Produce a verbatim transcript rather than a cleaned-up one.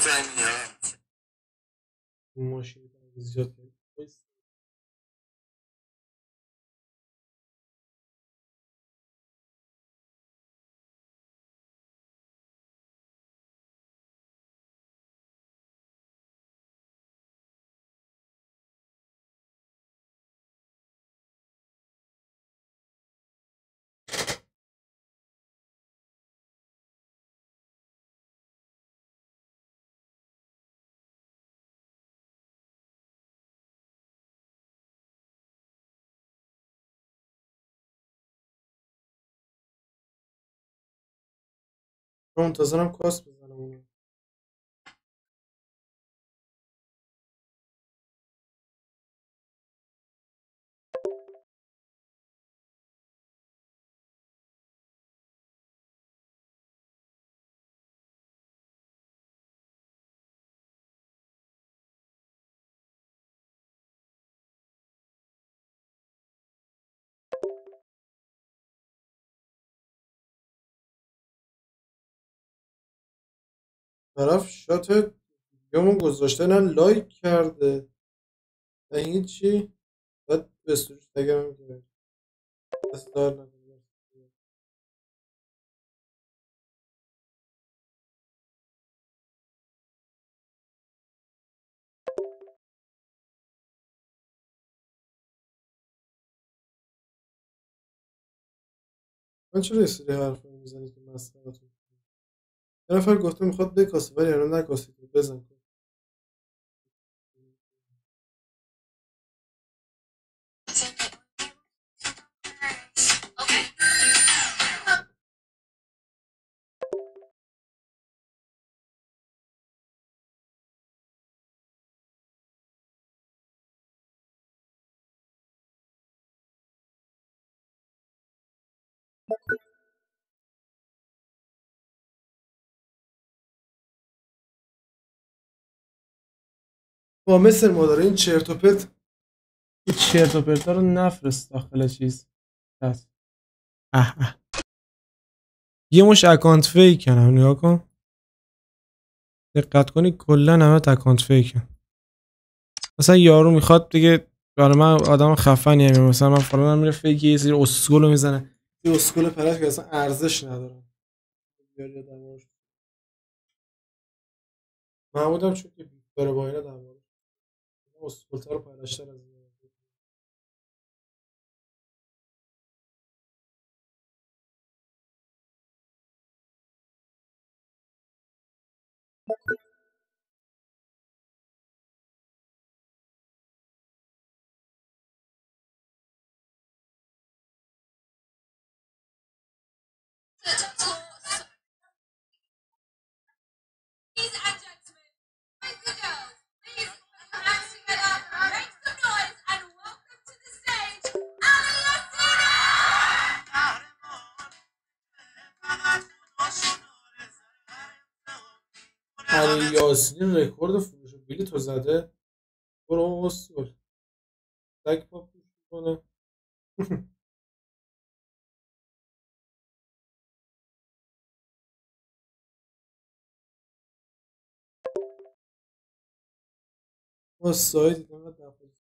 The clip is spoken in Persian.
ماشین زیاد کرد. من منتظرم کاس بزنم اونو. طرف شات ویدیومو گذاشته نه لایک کرده نه هیچی. بعد به استوریش تگم میگه دست در نکنه. من چرا یه سری حرف میزنی که مسخرتون کنه؟ یه نفر گفته میخواد بکاسه ولی الان نکاسید بزن. با مثل مادر این چرت و پرت این چرت و پرتا رو نفرست داخل چیز هست. اه اه. یه مش اکانت فیک کنم نگاه کن. دقت کنی کلا همه اکانت فیکن. مثلا یارو میخواد دیگه برای من آدم خفنی هم مثلا من فلانم میره فیک یه سری اسکلو میزنه. یه اسکل پرش که اصلا ارزش نداره. محمودم چون که داره با اینا در مورد اسکلتا رو پرشتر از این. علی یاسین رکورد فروش بلیط رو زده. برو اسکل تک پا پوش میکنه. ما سایت دیدم